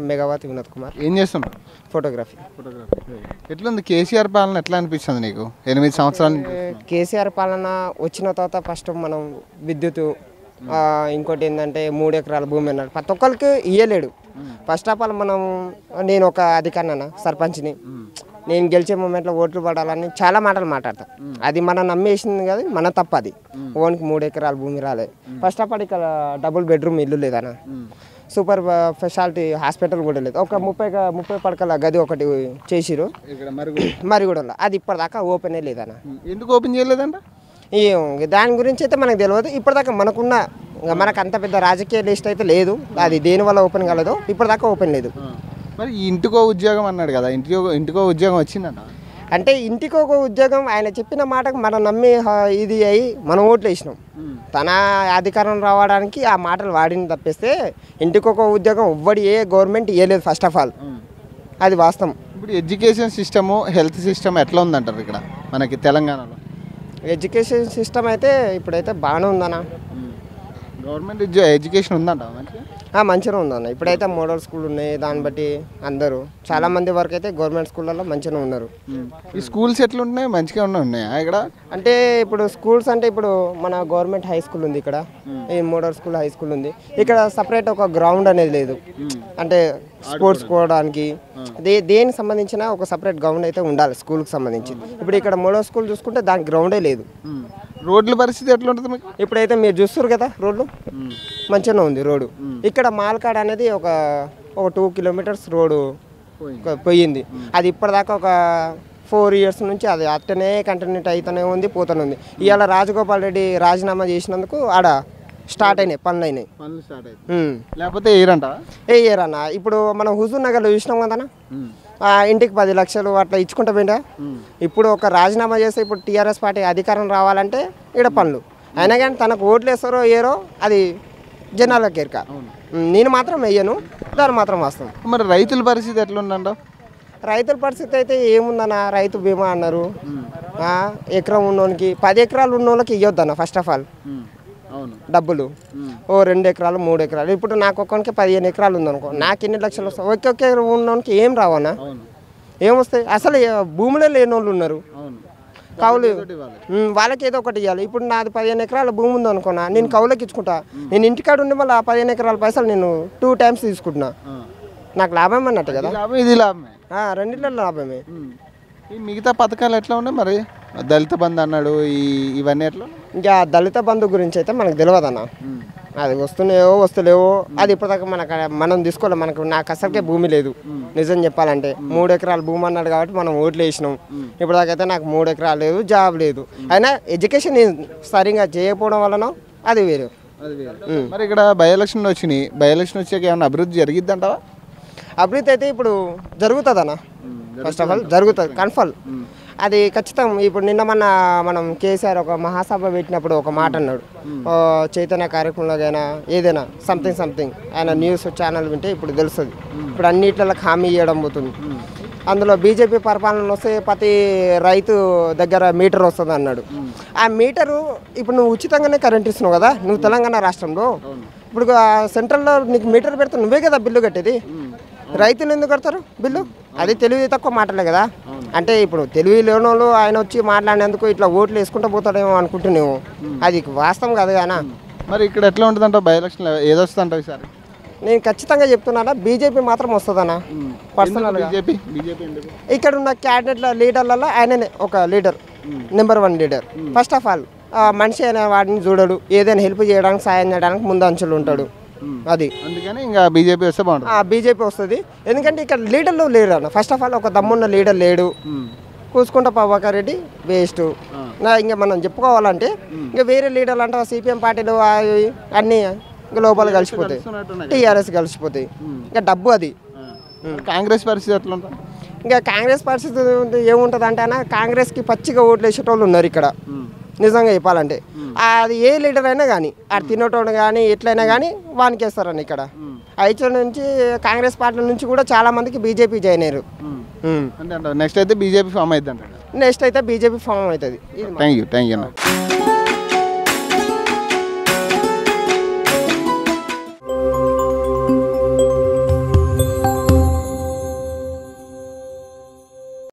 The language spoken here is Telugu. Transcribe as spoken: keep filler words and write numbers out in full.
మెగావతి వినోద్ కుమార్. ఏం చేస్తుంటారు? ఫోటోగ్రఫీ. ఫోటోగ్రఫీ. ఎట్లుంది కేసీఆర్ పాలన, ఎట్లా అనిపిస్తుంది నీకు? ఎనిమిది సంవత్సరాలు కేసీఆర్ పాలన వచ్చిన తర్వాత ఫస్ట్ మనం విద్యుత్, ఇంకోటి ఏంటంటే మూడు ఎకరాల భూమి అన్నాడు, ప్రతి ఒక్కరికి ఇయ్యలేడు. ఫస్ట్ ఆఫ్ ఆల్ మనం, నేను ఒక అధికారిన సర్పంచ్ని, నేను గెలిచే మూమెంట్లో ఓట్లు పడాలని చాలా మాటలు మాట్లాడతా. అది మనం నమ్మేసింది కదా, మన తప్ప. అది ఓన్కి మూడు ఎకరాల భూమి రాలేదు. ఫస్ట్ ఆఫ్ ఆల్ ఇక్కడ డబుల్ బెడ్రూమ్ ఇల్లు లేదన్న, సూపర్ స్పెషాలిటీ హాస్పిటల్ కూడా లేదు. ఒక ముప్పై ముప్పై పడకల గది ఒకటి చేసిరు మరిగూడలో, అది ఇప్పటిదాకా ఓపెనే లేదన్న. ఎందుకు ఓపెన్ చేయలేదంట? దాని గురించి అయితే మనకు తెలియదు. ఇప్పటిదాకా మనకున్న, మనకు అంత పెద్ద రాజకీయ లిస్ట్ అయితే లేదు, అది దేనివల్ల ఓపెన్ కాలేదో ఇప్పటిదాకా ఓపెన్ లేదు. మరి ఇంటికో ఉద్యోగం అన్నాడు కదా, ఇంటికో ఇంటికో ఉద్యోగం వచ్చిందన్న. అంటే ఇంటికి ఒక ఉద్యోగం, ఆయన చెప్పిన మాటకు మనం నమ్మి ఇది అయ్యి మనం ఓట్లు వేసినాం. తన అధికారం రావడానికి ఆ మాటలు వాడిని తప్పిస్తే ఇంటికి ఒక ఉద్యోగం ఎవ్వడి ఏ గవర్నమెంట్ ఇవ్వలేదు ఫస్ట్ ఆఫ్ ఆల్, అది వాస్తవం. ఇప్పుడు ఎడ్యుకేషన్ సిస్టము, హెల్త్ సిస్టమ్ ఎట్లా ఉందంటారు ఇక్కడ మనకి తెలంగాణలో? ఎడ్యుకేషన్ సిస్టమ్ అయితే ఇప్పుడైతే బాగానే ఉందన్న. గవర్నమెంట్ ఎడ్యుకేషన్ ఉందంట మంచిగా? మంచిగా ఉందన్న. ఇప్పుడైతే మోడల్ స్కూల్ ఉన్నాయి, దాన్ని బట్టి అందరూ చాలా మంది వరకు అయితే గవర్నమెంట్ స్కూళ్ళలో మంచిగా ఉన్నారు. ఈ స్కూల్స్ ఎట్లా ఉంటున్నాయి? మంచిగా ఉన్నాయా ఇక్కడ? అంటే ఇప్పుడు స్కూల్స్ అంటే ఇప్పుడు మన గవర్నమెంట్ హై స్కూల్ ఉంది ఇక్కడ, ఈ మోడల్ స్కూల్ హై స్కూల్ ఉంది. ఇక్కడ సపరేట్ ఒక గ్రౌండ్ అనేది లేదు, అంటే స్పోర్ట్స్ కోవడానికి దే దేనికి సంబంధించిన ఒక సపరేట్ గ్రౌండ్ అయితే ఉండాలి స్కూల్కి సంబంధించి. ఇప్పుడు ఇక్కడ మోడల్ స్కూల్ చూసుకుంటే దానికి గ్రౌండే లేదు. రోడ్ల పరిస్థితి ఎట్లా ఉంటుంది మీకు? ఇప్పుడైతే మీరు చూస్తారు కదా రోడ్లు మంచిగానే ఉంది రోడ్డు. ఇక్కడ మాల్కాడ్ అనేది ఒక ఒక టూ కిలోమీటర్స్ రోడ్డు పోయింది, అది ఇప్పటిదాకా ఒక ఫోర్ ఇయర్స్ నుంచి అది అట్టనే కంటిన్యూ అవుతూనే ఉంది, పోతూనే ఉంది. ఇవాళ రాజగోపాల్ రెడ్డి రాజీనామా చేసినందుకు ఆడ స్టార్ట్ అయినాయి పనులు, అయినాయి పనులు స్టార్ట్ అయినాయి. లేకపోతే ఏరంట ఏ ఏరన్నా. ఇప్పుడు మనం హుజూర్ నగర్లో చూసినాం కదన్నా, ఇంటికి పది లక్షలు అట్లా ఇచ్చుకుంటా పోయిందా. ఇప్పుడు ఒక రాజీనామా చేస్తే ఇప్పుడు టీఆర్ఎస్ పార్టీ అధికారం రావాలంటే ఈడ పనులు అయినా కానీ తనకు ఓట్లు వేస్తారో ఏరో అది జనాలకు ఎరక. నేను మాత్రం వెయ్యను, దాన్ని మాత్రం వస్తాం. మరి రైతుల పరిస్థితి ఎట్లా ఉందంట? రైతుల పరిస్థితి అయితే ఏముందన్న, రైతు బీమా అన్నారు, ఎకరం ఉన్నోనికి పది ఎకరాలు ఉన్నోళ్ళకి ఇవ్వద్దన్న ఫస్ట్ ఆఫ్ ఆల్ డబ్బులు. ఓ రెండు ఎకరాలు మూడు ఎకరాలు, ఇప్పుడు నాకు ఒక్కరికి పదిహేను ఎకరాలు ఉందనుకో, నాకు ఎన్ని లక్షలు వస్తాయి? ఒక్కొక్క ఉన్నోనికి ఏం రావన్నా, ఏమొస్తాయి? అసలు భూములే లేని వాళ్ళు ఉన్నారు, కౌలు వాళ్ళకి ఏదో ఒకటి ఇవ్వాలి. ఇప్పుడు నాది పదిహేను ఎకరాల భూమి ఉంది అనుకున్నా, నేను కౌలకి ఇచ్చుకుంటా, నేను ఇంటికాడ ఉండి మళ్ళీ ఆ పదిహేను ఎకరాల పైసలు నేను టూ టైమ్స్ తీసుకుంటున్నా, నాకు లాభం అన్నట్టు కదా. ఇది లాభమే, రెండిట్లో లాభమే. ఈ మిగతా పథకాలు ఎట్లా ఉన్నాయి మరి? దళిత బంధు అన్నాడు, ఈ ఇవన్నీ ఎట్లా? ఇంకా దళిత బంధు గురించి అయితే మనకు తెలియదు అన్న, అది వస్తున్నాయో వస్తలేవో అది ఇప్పటిదాకా మనకు మనం తీసుకోవాలి. మనకు నాకు అసలుకే భూమి లేదు నిజం చెప్పాలంటే, మూడు ఎకరాల భూమి అన్నాడు కాబట్టి మనం ఓట్లు వేసినాం. ఇప్పటిదాకైతే నాకు మూడు ఎకరాలు లేదు, జాబ్ లేదు, అయినా ఎడ్యుకేషన్ సరిగా చేయకపోవడం వలన అది వేరు. మరి ఇక్కడ బై ఎలక్షన్ వచ్చినాయి, బై ఎలక్షన్ వచ్చాక ఏమన్నా అభివృద్ధి జరిగిద్దంటావా? అభివృద్ధి అయితే ఇప్పుడు జరుగుతుంది అన్న, ఫస్ట్ ఆఫ్ ఆల్ జరుగుతుంది కన్ఫర్మ్, అది ఖచ్చితం. ఇప్పుడు నిన్న మన మనం కేసీఆర్ ఒక మహాసభ పెట్టినప్పుడు ఒక మాట అన్నాడు, చైతన్య కార్యక్రమంలో అయినా ఏదైనా సంథింగ్ సంథింగ్ ఆయన న్యూస్ ఛానల్ వింటే ఇప్పుడు తెలుస్తుంది. ఇప్పుడు అన్నిట్లకు హామీ ఇవ్వడం పోతుంది. అందులో బీజేపీ పరిపాలన వస్తే ప్రతి రైతు దగ్గర మీటర్ వస్తుంది అన్నాడు. ఆ మీటరు ఇప్పుడు నువ్వు ఉచితంగానే కరెంట్ ఇస్తున్నావు కదా నువ్వు తెలంగాణ రాష్ట్రంలో, ఇప్పుడు సెంట్రల్లో నీకు మీటర్ పెడితే నువ్వే కదా బిల్లు కట్టేది, రైతులు ఎందుకు కడతారు బిల్లు? అది తెలివి తక్కువ మాటలే కదా. అంటే ఇప్పుడు తెలివి లేని వాళ్ళు ఆయన వచ్చి మాట్లాడినందుకు ఇట్లా ఓట్లు వేసుకుంటూ పోతాడేమో అనుకుంటున్నావు, అది వాస్తవం కాదు కానా. మరి ఇక్కడ ఎట్లా ఉంటుందంట బై ఎలక్షన్, ఏదొస్తుందంట ఈసారి? నేను ఖచ్చితంగా చెప్తున్నానా, బీజేపీ మాత్రం వస్తుందన్నా పర్సనల్గా. ఇక్కడ ఉన్న క్యాబినెట్ల లీడర్లలో ఆయననే ఒక leader, number one leader. First of all మనిషి అనే వాడిని చూడడు, ఏదైనా హెల్ప్ చేయడానికి సాయం చేయడానికి ముందు అంచులు ఉంటాడు, అది అందుకని ఇంకా బీజేపీ వస్తే బాగుంటుంది. బీజేపీ వస్తుంది, ఎందుకంటే ఇక్కడ లీడర్లు లేరు అన్న. ఫస్ట్ ఆఫ్ ఆల్ ఒక దమ్మున్న లీడర్ లేడు, కూసుకుంటా ప్రభాకర్ రెడ్డి వేస్ట్. ఇంకా మనం చెప్పుకోవాలంటే ఇంకా వేరే లీడర్లు అంటే సిపిఎం పార్టీలు అన్నీ ఇంకా లోపల కలిసిపోతాయి, టీఆర్ఎస్ కలిసిపోతాయి, ఇంకా డబ్బు అది. కాంగ్రెస్ పరిస్థితి ఎట్లా ఉంటుంది? ఇంకా కాంగ్రెస్ పరిస్థితి ఏముంటుంది అంటే అన్న, కాంగ్రెస్కి పచ్చిగా ఓట్లు వేసేటోళ్ళు ఉన్నారు ఇక్కడ నిజంగా చెప్పాలంటే. అది ఏ లీడర్ అయినా కానీ అది తినేటోడు కానీ ఎట్లయినా కానీ వానికి వేస్తారని. ఇక్కడ ఐచో నుంచి కాంగ్రెస్ పార్టీ నుంచి కూడా చాలా మందికి బీజేపీ జాయిన్ అయ్యారు. నెక్స్ట్ అయితే బీజేపీ ఫామ్ అవుతుంది, నెక్స్ట్ అయితే బీజేపీ ఫామ్ అవుతుంది. Thank you thank you.